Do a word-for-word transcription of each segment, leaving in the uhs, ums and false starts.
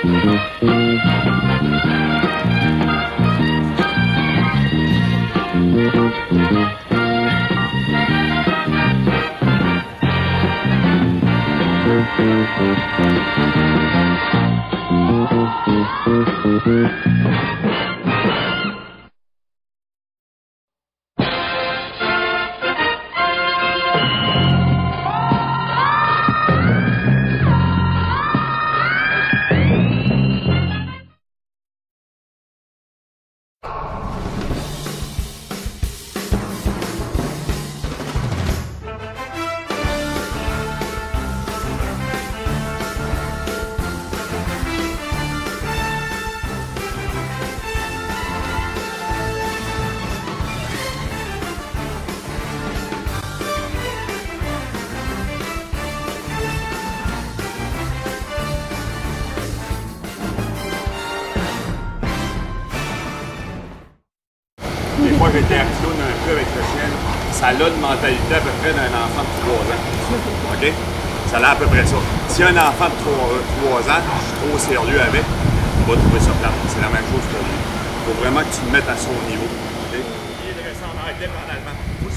Moi, j'étais à clown un peu avec le chien. Ça a une mentalité à peu près d'un enfant de trois ans. OK? Ça a à peu près ça. Si un enfant de trois ans, je suis trop sérieux avec, on va trouver ça plate. C'est la même chose pour lui. Il faut vraiment que tu le mettes à son niveau. OK? Il est dressé en arrière, dépendamment.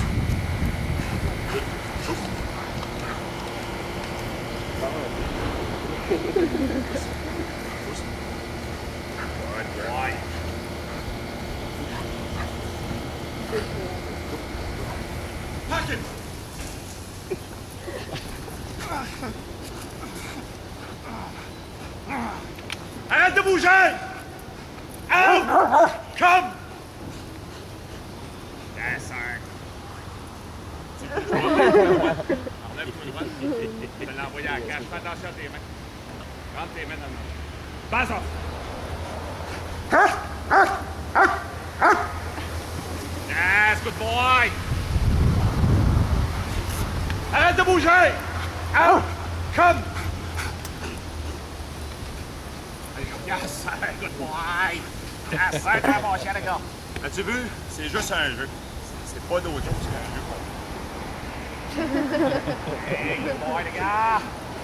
Ouais. Pocket! Arrête de bouger! Out! Come! Yes, sir. Enlève-toi le droit. Je vais l'envoyer à la cage. Fais attention à tes mains. Rentre tes mains dans le main. Passe off! Yes, good boy! Arrête de bouger! Out! Come! Yes, sir, good boy! Yes, sir, très bon chien, les gars! As-tu vu? C'est juste un jeu. C'est pas d'autre chose qu'un jeu. Hey, good boy, les gars!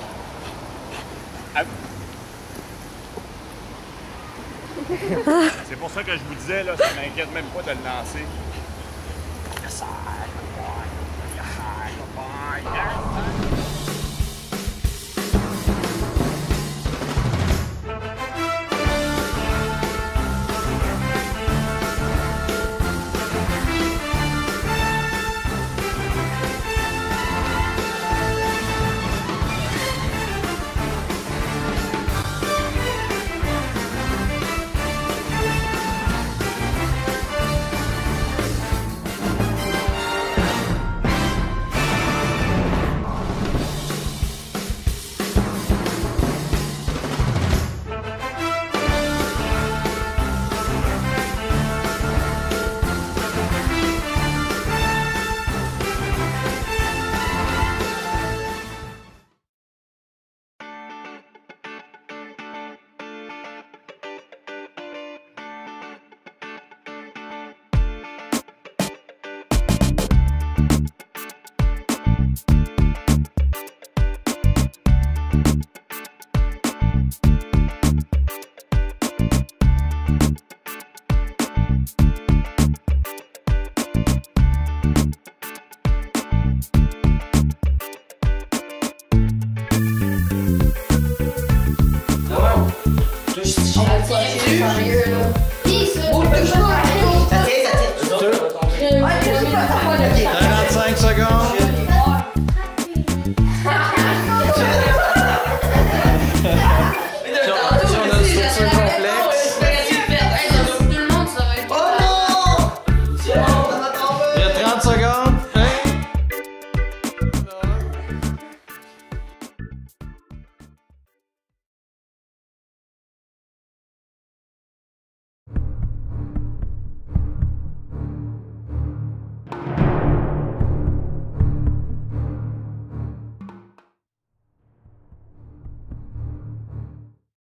C'est pour ça que je vous disais, là, ça m'inquiète même pas de le lancer. Yes, sir, good boy! Yes, sir, good boy! Yes, sir. trente-cinq secondes. Si on a une structure complexe. Il y a trente secondes.